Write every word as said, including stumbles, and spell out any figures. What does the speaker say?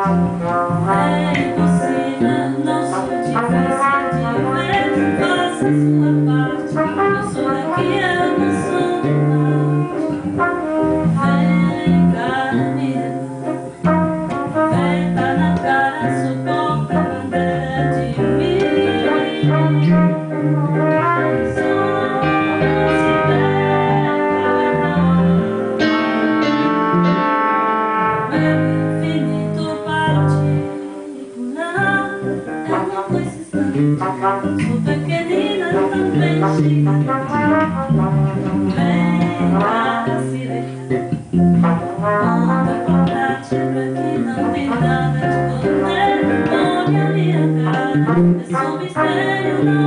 É impossível, não sou difícil de ver. Faça a sua parte. Eu sou daqui, eu não sou de Marte. Vem cá, amiga. Vem cá na cara, sou porta-bandeira de mim. Só se vê meu infinito particular. É uma coisa estranha. Sou pequenina, também chique. Vem cá, sirene. Conta portátil pra que não tem nada de poder. Põe a minha cara. É só mistério, não.